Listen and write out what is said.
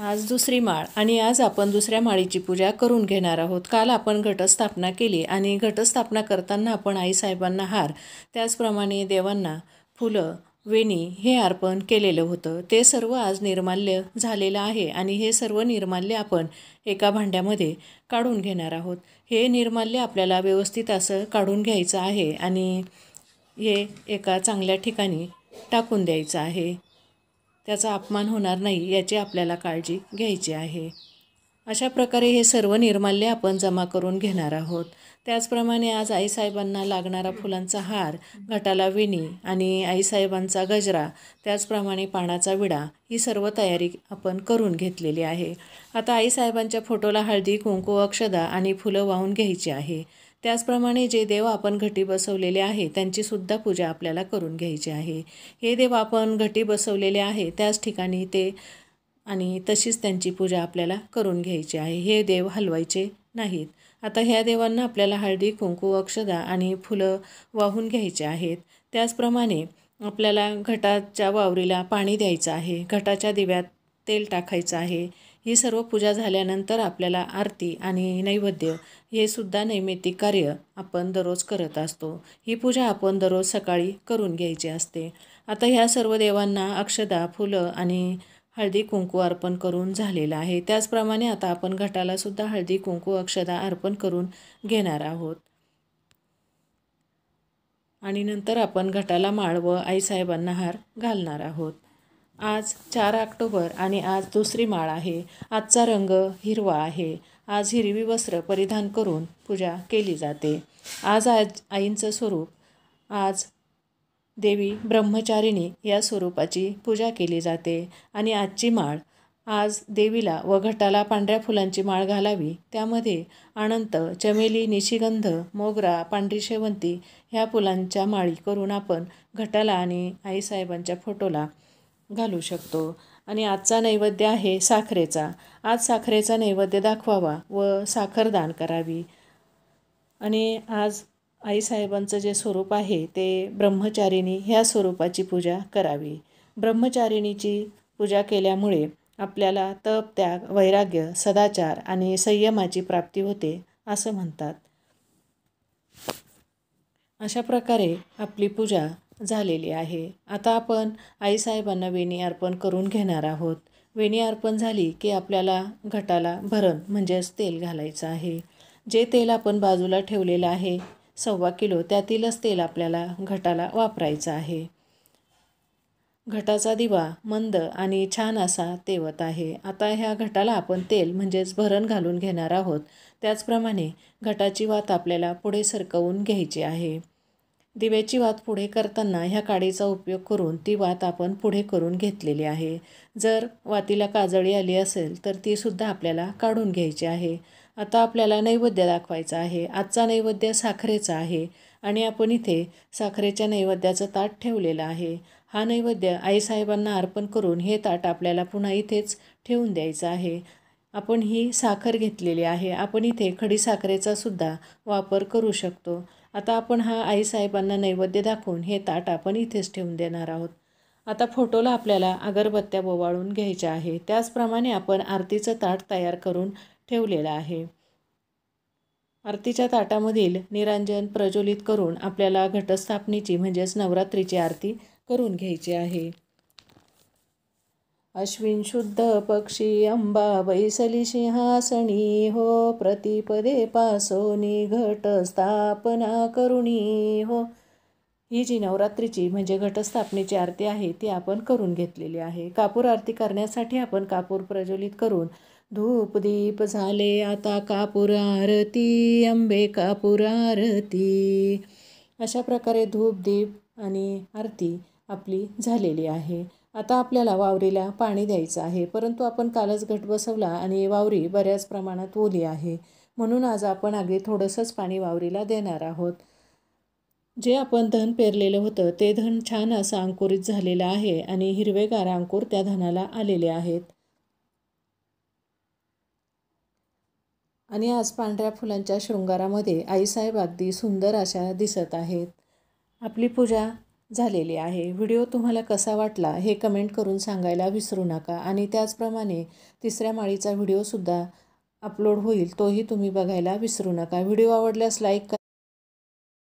आज दुसरी माळ आणि आज आपण दुसऱ्या माळीची पूजा करून घेणार आहोत. काल आपण घटस्थापना केली आणि घटस्थापना करताना आपण आईसाहेबांना हार, त्याचप्रमाणे देवांना फुलं, वेणी हे अर्पण केलेलं होतं. ते सर्व आज निर्माल्य झालेलं आहे आणि हे सर्व निर्माल्य आपण एका भांड्यामध्ये काढून घेणार आहोत. हे निर्माल्य आपल्याला व्यवस्थित असं काढून घ्यायचं आहे आणि हे एका चांगल्या ठिकाणी टाकून द्यायचं आहे. त्याचा अपमान होणार नाही याची आपल्याला काळजी घ्यायची आहे. अशा प्रकारे हे सर्व निर्माल्य आपण जमा करून घेणार आहोत. त्याचप्रमाणे आज आईसाहेबांना लागणारा फुलांचा हार, घटाला वेणी आणि आईसाहेबांचा गजरा, त्याचप्रमाणे पानाचा विडा ही सर्व तयारी आपण करून घेतलेली आहे. आता आईसाहेबांच्या फोटोला हळदी, कुंकू, अक्षदा आणि फुलं वाहून घ्यायची आहे. त्याचप्रमाणे जे देव आपण घटी बसवलेले आहे त्यांचीसुद्धा पूजा आपल्याला करून घ्यायची आहे. हे देव आपण घटी बसवलेले आहे त्याच ठिकाणी ते आणि तशीच त्यांची पूजा आपल्याला करून घ्यायची आहे. हे देव हलवायचे नाहीत. आता ह्या देवांना आपल्याला हळदी, कुंकू, अक्षदा आणि फुलं वाहून घ्यायचे आहेत. त्याचप्रमाणे आपल्याला घटाच्या वावरीला पाणी द्यायचं आहे. घटाच्या दिव्यात तेल टाकायचं आहे. ही सर्व पूजा झाल्यानंतर आपल्याला आरती आणि नैवेद्य हे सुद्धा नैमित्तिक कार्य आपण दररोज करत असतो. ही पूजा आपण दररोज सकाळी करून घ्यायची असते. आता ह्या सर्व देवांना अक्षदा, फुलं आणि हळदी कुंकू अर्पण करून झालेलं आहे. त्याचप्रमाणे आता आपण घटाला सुद्धा हळदी कुंकू अक्षदा अर्पण करून घेणार आहोत आणि नंतर आपण घटाला माळ व आईसाहेबांना हार घालणार आहोत. आज 4 ऑक्टोबर आणि आज दुसरी माळ आहे. आजचा रंग हिरवा आहे. आज हिरवी वस्त्र परिधान करून पूजा केली जाते. आज आईंचं स्वरूप आज देवी ब्रह्मचारिणी या स्वरूपाची पूजा केली जाते आणि आजची माळ आज देवीला व घटाला पांढऱ्या फुलांची माळ घालावी. त्यामध्ये अनंत, चमेली, निशिगंध, मोगरा, पांढरी शेवंती ह्या फुलांच्या माळी करून आपण घटाला आणि आईसाहेबांच्या फोटोला घालू शकतो. आणि आजचा नैवेद्य आहे साखरेचा. आज साखरेचा नैवेद्य दाखवावा व साखर दान करावी. आणि आज आईसाहेबांचं जे स्वरूप आहे ते ब्रह्मचारिणी ह्या स्वरूपाची पूजा करावी. ब्रह्मचारिणीची पूजा केल्यामुळे आपल्याला तप, त्याग, वैराग्य, सदाचार आणि संयमाची प्राप्ती होते असं म्हणतात. अशा प्रकारे आपली पूजा झालेली आहे. आता आपण आईसाहेबांना वेणी अर्पण करून घेणार आहोत. वेणी अर्पण झाली की आपल्याला घटाला भरण म्हणजेच तेल घालायचं आहे. जे तेल आपण बाजूला ठेवलेलं आहे 1.25 किलो त्यातीलच तेल आपल्याला घटाला वापरायचं आहे. घटाचा दिवा मंद आणि छान असा तेवत आहे. आता ह्या घटाला आपण तेल म्हणजेच भरण घालून घेणार आहोत. त्याचप्रमाणे घटाची वात आपल्याला पुढे सरकवून घ्यायची आहे. दिव्याची वात पुढे करताना ह्या काडीचा उपयोग करून ती वात आपण पुढे करून घेतलेली आहे. जर वातीला काजळी आली असेल तर ती सुद्धा आपल्याला काढून घ्यायची आहे. आता आपल्याला नैवेद्य दाखवायचा आहे. आजचा नैवेद्य साखरेचा आहे आणि आपण इथे साखरेच्या नैवेद्याचं ताट ठेवलेलं आहे. हा नैवेद्य आईसाहेबांना अर्पण करून हे ताट आपल्याला पुन्हा इथेच ठेवून द्यायचं आहे. आपण ही साखर घेतलेली आहे. आपण इथे खडी साखरेचा सुद्धा वापर करू शकतो. आता आपण हा आईसाहेबांना नैवेद्य दाखवून हे ताट आपण इथेच ठेवून देणार आहोत. आता फोटोला आपल्याला अगरबत्त्या ओवाळून घ्यायच्या आहे. त्याचप्रमाणे आपण आरतीचं ताट तयार करून ठेवलेलं आहे. आरतीच्या ताटामधील निरांजन प्रज्वलित करून आपल्याला घटस्थापनेची म्हणजेच नवरात्रीची आरती करून घ्यायची आहे. अश्विन शुद्ध पक्षी अंबा बैसली सिंहासनी हो, प्रतिपदे पासोनी घट स्थापना करुणी हो. ही जी नवरात्रीची म्हणजे घटस्थापनेची आरती आहे ती आपण करून घेतलेली आहे. कापूर आरती करण्यासाठी आपण कापूर प्रज्वलित करून धूप दीप झाले आता कापूर आरती, अंबे कापूर आरती. अशा प्रकारे धूप दीप आणि आरती आपली झालेली आहे. आता आपल्याला वावरीला पाणी द्यायचं आहे. परंतु आपण कालच घट बसवला आणि वावरी बऱ्याच प्रमाणात ओली आहे म्हणून आज आपण अगदी थोडंसंच पाणी वावरीला देणार आहोत. जे आपण धन पेरलेलं होतं ते धन छान असं अंकुरित झालेलं आहे आणि हिरवेगार अंकुर त्या धनाला आलेले आहेत. आणि आज पांढऱ्या फुलांच्या शृंगारामध्ये आईसाहेब अगदी सुंदर अशा दिसत आहेत. आपली पूजा झालेली आहे. व्हिडिओ तुम्हाला कसा वाटला हे कमेंट करून सांगायला विसरू नका. आणि त्याचप्रमाणे तिसऱ्या माळीचा व्हिडिओसुद्धा अपलोड होईल, तोही तुम्ही बघायला विसरू नका. व्हिडिओ आवडल्यास लाईक करा.